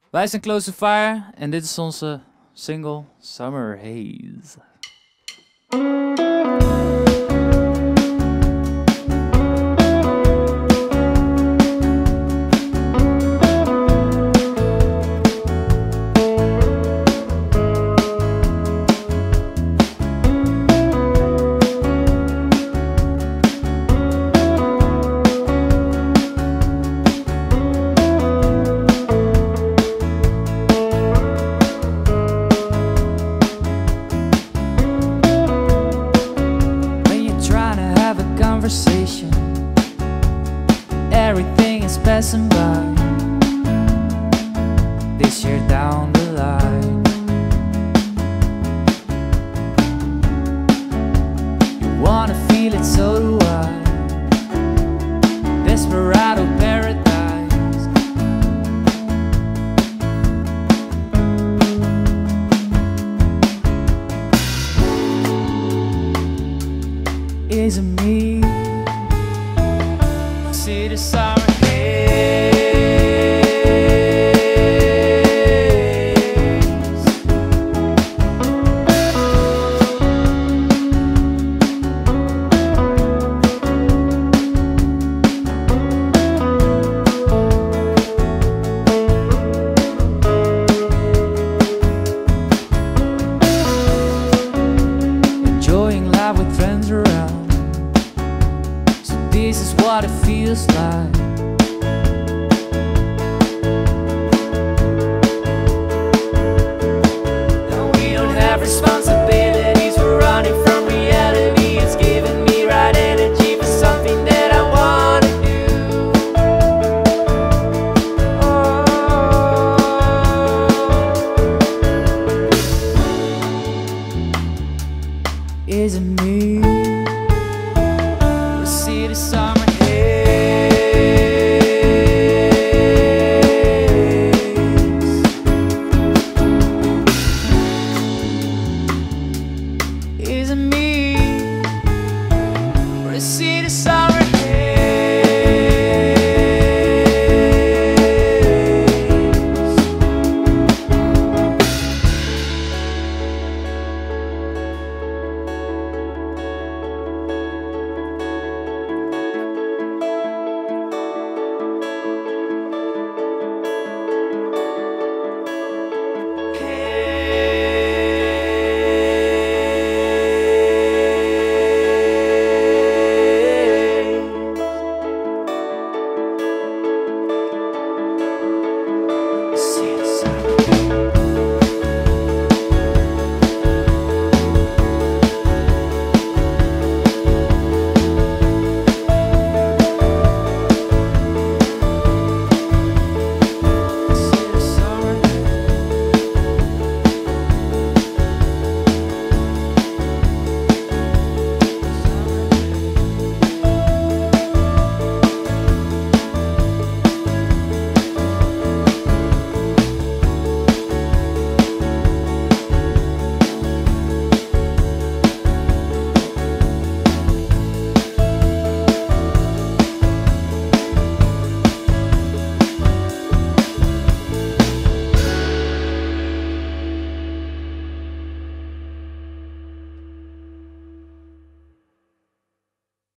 Wij zijn Close to Fire en dit is onze single Summer Haze. Conversation, everything is passing by. This year down the line, you wanna feel it, so do I. Desperado paradise. Is it me? See the summer haze. Enjoying life with friends around. So this is what it feels like.